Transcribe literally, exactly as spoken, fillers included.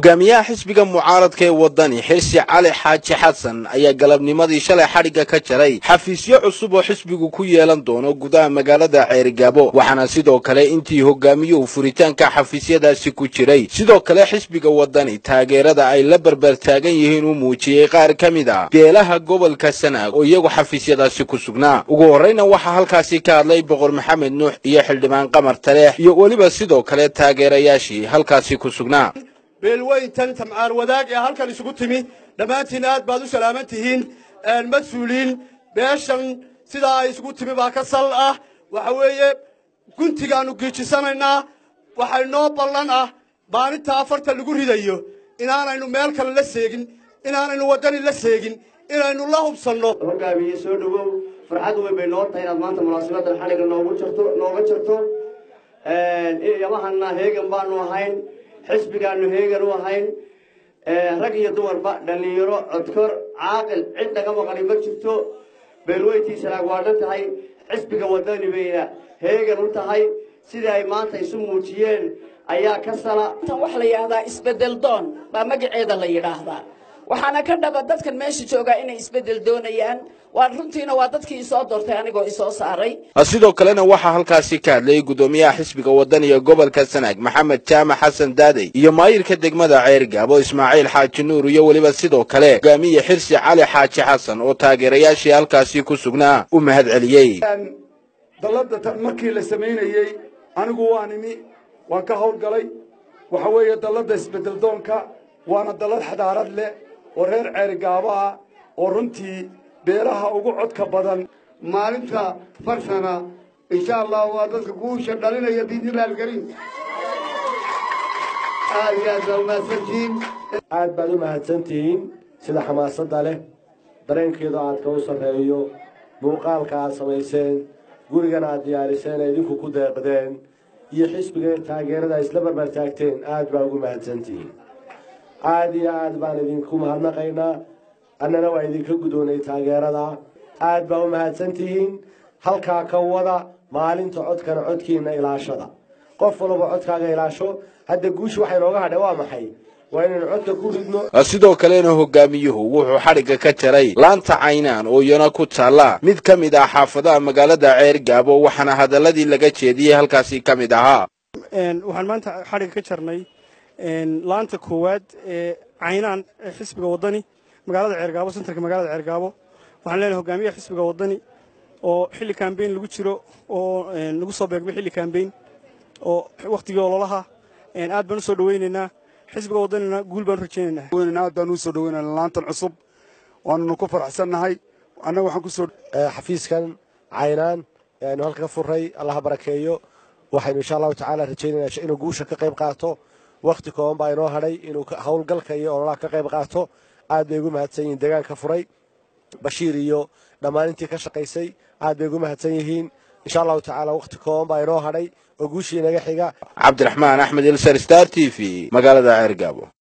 hogaamiyaha xisbiga mucaaradka ee wadani Xirsi Cali Xaaji Xasan ayaa galabnimadii shalay xariga ka jaray xafiisyo cusub oo xisbigu ku yeelan doono gudaha magaalada Ceerigaabo waxaana sidoo kale intii hogaamiyuhu furitaanka xafiisyadaasi ku jiray sidoo kale xisbiga wadani taageerada ay la barbar taagan yihiin uu muujiyay qaar kamid ah beelaha gobolka Sanaag oo iyagu xafiisyadaasi ku sugnaa ugu horeyna waxa halkaasi ka hadlay boqor Maxamed Nuux iyo xildhibaan Qamar Taleex iyo waliba sidoo kale taageerayaashii halkaasi ku sugnaa beelweyntan tamcaar wadaag ee halkan isugu timi dhamaantiin aad baad u salaaman tihiin een mas'uuliin beeshan sida ay isugu timi baa ka sal ah waxa weeye guntigaanu geejisanaynaa waxay noo ballan ah maalinta afarta lagu ridayo inaanaynu meel kale la seegin inaanaynu wadani la seegin inaynu la hubsanno hogaamiye soo dhawow farxad weyn bay noo tahay inaad maanta munaasabaddan xaliga noogu jirto nooga jirto een iyamahana heegan baanu ahayn xisbigaanu heegan u ahayn rag iyo dumarba dhalinyaro codkor caaqil cid naga maqani ma jirto beelweyntiisa laagwaadhan tahay xisbiga wadani bayna heegan u tahay sidii ay maanta isu muujiyeen ayaa ka sala tan wax la yiraahdaa isbedel doon baa magaceeda la yiraahdaa waxaana ka dhaba dadkan meesha jooga inay isbedel doonayaan waa runtiina waa dadkii soo doortay anigoo isoo saaray sidoo kalena waxa halkaasi ka hadlay gudoomiyaha xisbiga wadaniga gobolka Sanaag Maxamed Jaamac Xasan Daadey iyo maayirka degmada Ceerigaabo Ismaaciil Xaaji Nuur iyo waliba sidoo kale hogaamiye Xirsi Cali Xaaji Xasan oo taageerayaashii halkaasi ku sugnaa u mahad celiyay dalada markii la sameeyay anigu waan imi waan ka howlgalay waxa weeye dalada isbedel doonka waana dalad xadaarad leh oo reer Ceerigaabo ah oo runtii beeraha ugu codka badan maalinta farsana insha Allah waa dadka guusha dhalinaya diidilal karim aad aad mahadsantiin aad baad u mahadsantiin sida xamaasada leh dareenkeedu aad ka u sareeyo muuqaalka aad samayseen gurigan aad diyaariseen idinku ku deeqdeen iyo xisbiga taageerada isla barbar taagteen aad baa ugu mahadsantiin aad iyo aad baan idinku mahadnaqaynaa annana waa idinka gudoonay taageerada aad baa u mahadsantihiin halkaa ka wada maalinta codkana codkiina ilaashada qof walba codkaaga ilaasho hadda guush waxay nooga hadhay waa maxay waa inaan codka ku ridno sidoo kalena hogaamiyuhu wuxuu xariga ka jaray laanta caynaan oo iyana ku taala mid kamid ah xaafadaha magaalada Ceerigaabo waxaana hadaladii laga jeediyay halkaasi kamid ahaa een waxaan maanta xariga ka jarnay een laanta koowaad ee caynaan xisbiga wadani magaalada Ceerigaabo centerka magaalada Ceerigaabo waxaan leenahay hogaamiyaha xisbiga wadani oo xilli campaign lagu jiro oo lagu soo beegmay xilli campaign oo waqtigii ololaha een aad baan u soo dhaweynaynaa xisbiga wadanina guul baan rajaynaynaa weyn aad baan u soo dhaweynaynaa laantan cusub waanu ku faraxsanahay anaga waxaan ku soo xafiiskan caynaan ee halka furay Allah barakeeyo waxaynu insha Allah ta'ala rajaynaynaa inuu guusha ka qayb qaato waqti kooban baa inoo hadhay inuu hawlgalka iyo ololaha ka qayb qaato aad bay ugu mahadsan yihiin deegaanka furay bashiir iyo dhamaanintii ka shaqaysay aad bay ugu mahadsan yihiin insha Allah ta'ala waqti kooban baa inoo hadhay oo guushii naga xiga Cabdiraxmaan Axmed Xasan Star T V magaalada Ceerigaabo.